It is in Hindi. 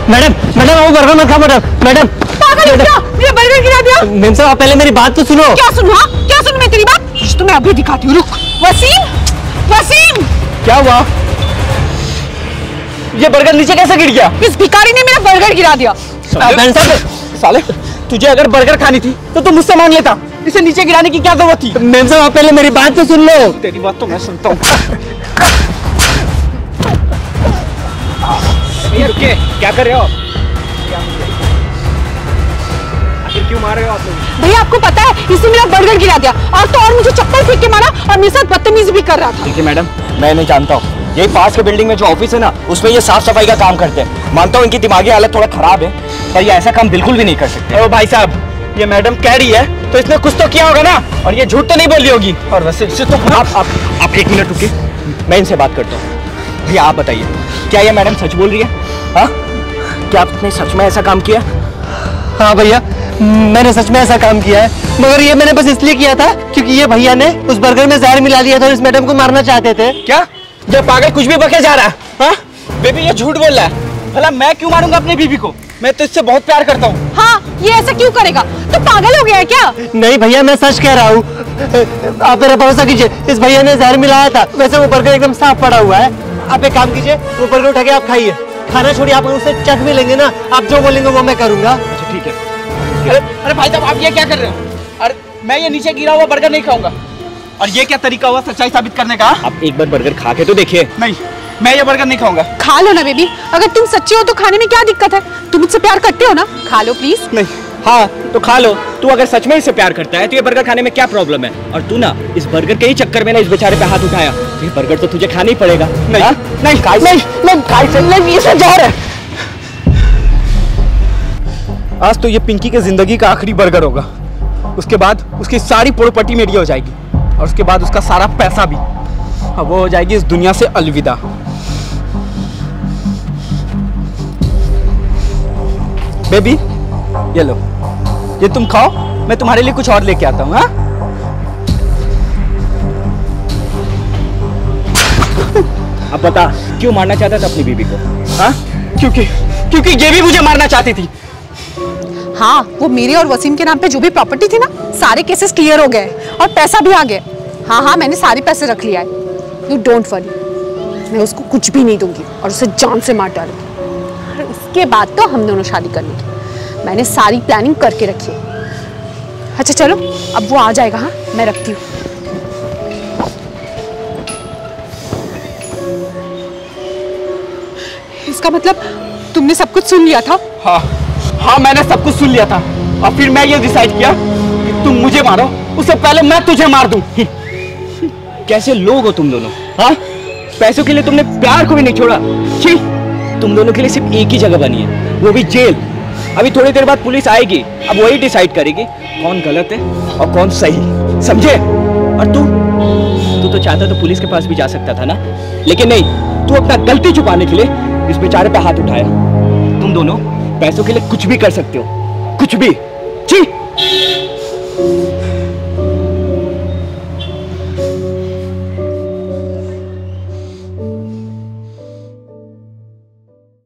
मैडम मैडम वो बर्गर मत खाओ मैडम। पागल हो क्या? मेरा बर्गर गिरा दिया। मैम साहब आप पहले मेरी बात तो सुनो। क्या सुनो? हाँ क्या सुनो मैं तेरी बात? तुम्हें अभी दिखाती हूँ, रुक। वसीम क्या हुआ? ये बर्गर नीचे कैसे गिर गया? इस भिखारी ने मेरा बर्गर गिरा दिया। साले तुझे अगर बर्गर खानी थी तो तू मुझसे मांग लेता, इसे नीचे गिराने की क्या जरूरत थी? मैम साहब आप पहले मेरी बात तो सुन लो। तेरी बात तो मैं सुनता हूँ। क्या कर रहे हो? आखिर क्यों मार रहे हो आप लोग? भैया आपको पता है इसने मेरा बर्गर गिरा दिया और तो और मुझे चप्पल फेंक के मारा और मेरे साथ बदतमीजी भी कर रहा था। देखिए मैडम मैं नहीं जानता हूँ, यही पास के बिल्डिंग में जो ऑफिस है ना उसमें ये साफ सफाई का काम करते हैं। मानता हूँ इनकी दिमागी हालत थोड़ा खराब है पर ये ऐसा काम बिल्कुल भी नहीं कर सकते। ओ भाई साहब ये मैडम कह रही है तो इसने कुछ तो किया होगा ना, और ये झूठ तो नहीं बोल रही होगी। और वैसे इससे तो आप 1 मिनट रुकिए, मैं इनसे बात करता हूँ। भैया आप बताइए क्या ये मैडम सच बोल रही है? हाँ क्या आपने सच में ऐसा काम किया? हाँ भैया मैंने सच में ऐसा काम किया है, मगर ये मैंने बस इसलिए किया था क्योंकि ये भैया ने उस बर्गर में जहर मिला लिया था और इस मैडम को मारना चाहते थे। क्या ये पागल कुछ भी बके जा रहा है? हाँ बेबी ये झूठ बोल रहा है। भला मैं क्यों मारूंगा अपनी बीबी को? मैं तो इससे बहुत प्यार करता हूँ। हाँ ये ऐसा क्यों करेगा? तो पागल हो गया है क्या? नहीं भैया मैं सच कह रहा हूँ, आप मेरा भरोसा कीजिए। इस भैया ने जहर मिलाया था, वैसे वो बर्गर एकदम साफ पड़ा हुआ है। आप एक काम कीजिए वो बर्गर उठा के आप खाइए, खाना छोड़िए, आप उससे चख भी लेंगे ना, आप जो बोलेंगे वो मैं करूंगा। अच्छा ठीक है। अरे भाई साहब आप ये क्या कर रहे हो? अरे मैं ये नीचे गिरा हुआ बर्गर नहीं खाऊंगा। और ये क्या तरीका हुआ सच्चाई साबित करने का? आप एक बार बर्गर खा के तो देखिए। नहीं मैं ये बर्गर नहीं खाऊंगा। खा लो ना बेबी, अगर तुम सच्चे हो तो खाने में क्या दिक्कत है? तुम मुझसे प्यार करते हो ना, खा लो प्लीज। नहीं हाँ तो खा लो, तू अगर सच में इससे प्यार करता है तो ये बर्गर खाने में क्या प्रॉब्लम है? और तू ना इस बर्गर के ही चक्कर में ना इस बेचारे पे हाथ उठाया, ये बर्गर तो तुझे खाना ही पड़ेगा। नहीं नहीं ये जहर है। आज तो ये पिंकी के जिंदगी का आखिरी बर्गर होगा, उसके बाद उसकी सारी प्रॉपर्टी मेरी हो जाएगी और उसके बाद उसका सारा पैसा भी। अब वो हो जाएगी इस दुनिया से अलविदा। बेबी ये लो, ये तुम खाओ, मैं तुम्हारे लिए कुछ और लेके आता हूँ। हाँ अब बता क्यों मारना चाहता था अपनी बीबी को? हाँ क्योंकि ये भी मुझे मारना चाहती थी। हाँ वो मेरे और वसीम के नाम पे जो भी प्रॉपर्टी थी ना, सारे केसेस क्लियर हो गए और पैसा भी आ गया। हाँ मैंने सारे पैसे रख लिया है, यू डोंट वरी। मैं उसको कुछ भी नहीं दूंगी और उसे जान से मार डालूंगी। और उसके बाद तो हम दोनों शादी कर लेंगे, मैंने सारी प्लानिंग करके रखी है। अच्छा चलो अब वो आ जाएगा। हाँ मैं रखती हूँ। इसका मतलब तुमने सब कुछ सुन लिया था? हाँ मैंने सब कुछ सुन लिया था और फिर मैं ये डिसाइड किया कि तुम मुझे मारो उससे पहले मैं तुझे मार दूं। कैसे लोग हो तुम दोनों? हाँ पैसों के लिए तुमने प्यार को भी नहीं छोड़ा। छी, तुम दोनों के लिए सिर्फ एक ही जगह बनी है, वो भी जेल। अभी थोड़ी देर बाद पुलिस आएगी, अब वही डिसाइड करेगी कौन गलत है और कौन सही, समझे? और तू तो चाहता तो पुलिस के पास भी जा सकता था ना, लेकिन नहीं, तू अपना गलती छुपाने के लिए इस बेचारे पे हाथ उठाया। तुम दोनों पैसों के लिए कुछ भी कर सकते हो, कुछ भी। छी।